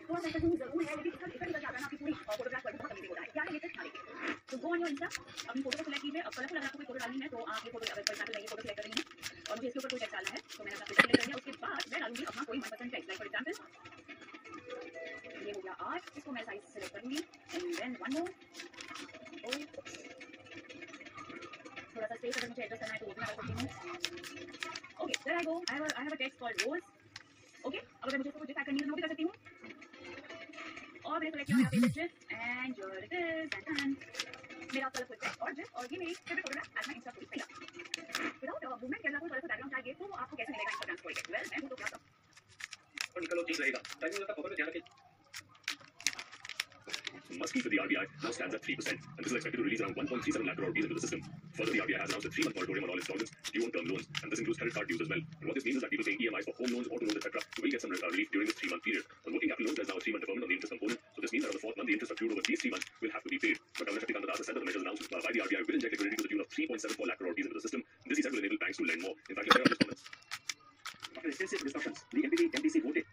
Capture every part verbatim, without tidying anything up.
थोड़ा सा ऐसा जरूर है, लेकिन इसका इफेक्ट क्या करना आपकी पूरी फोटोग्राफ पर बहुत अमेजिंग होता है। क्या है ये टिप्स देखिए। तो गो ऑन योर इंस्टा, अपनी फोटो को सिलेक्ट कीजिए। अब कलरफुल अगर आपको कोई फोटो डालनी है तो आप ये फोटो, अगर फॉर एग्जांपल ये फोटो सिलेक्ट कर रही हूं और मुझे इसके ऊपर कोई टेक्स्ट डालना है, तो मैंने अपना फोटो सिलेक्ट कर लिया। उसके बाद मैं डालूंगी अपना कोई मनपसंद टेक्स्ट, लाइक फॉर एग्जांपल ये हो गया आर्ट, इसको मैं साइज सिलेक्ट करूंगी एंड देन वन मोर। थोड़ा सा स्पेस अगर मुझे एडजस्ट करना है तो वो भी कर सकती हूं। Okay, there I go, I have I have a text called rose. Okay, अब अगर मुझे इसको डिफाइन करनी है तो मैं भी कर सकती हूं। और मैं सेलेक्ट किया मेरा favourite GIF and here it is and मेरा कलरफुल टेक्स्ट और जिफ, और ये मेरी favourite photograph as my insta story तैयार। विदाउट मूवमेंट के अंदर कोई कलरफुल बैकग्राउंड चाहिए तो आपको कैसे मिलेगा इंस्टाग्राम स्टोरी पे? वेल, मैं हूं तो क्या सब और निकलो ठीक रहेगा। टाइमिंग का फोटो पे ध्यान रखें। Must keep with the R B I now stands at three percent, and this is expected to release around one point three seven lakh crore rupees into the system. Further, the R B I has announced a three-month moratorium on all installments due on term loans, and this includes credit card dues as well. And what this means is that people paying E M Is for home loans, auto loans, et cetera, will get some uh, relief during this three-month period. On working capital loans, there is now a three-month deferment on the interest component, so this means that on the fourth month, the interest accrued over these three months will have to be paid. But Governor Shaktikant Das has said that the measures announced uh, by the R B I will inject liquidity to the tune of three point seven four lakh crore rupees into the system. This, he said, will enable banks to lend more. In fact, let's hear out his comments. After extensive discussions, the M P P M P C voted.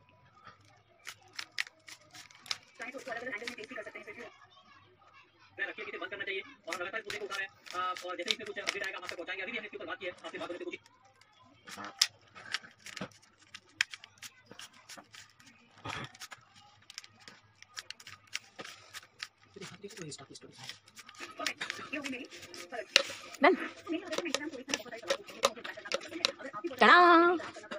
चाहे तो उसको अलग-अलग angle में test भी कर सकते हैं। फिर मैं रखिए कि बंद करना चाहिए और लगातार इस मुद्दे को उठा रहे हैं और जैसे ही इसमें कुछ अपडेट आएगा हम आपको पहुंचाएंगे। अभी भी हमने इसके ऊपर बात की है, आपसे बात करने की कोशिश। ओके, ये होगी मेरी डन। मेरी अगर मैं इंस्टाग्राम स्टोरी पर बहुत सारे सवाल पूछूंगी तो मुझे बैक करना पड़ता है। अगर आप भी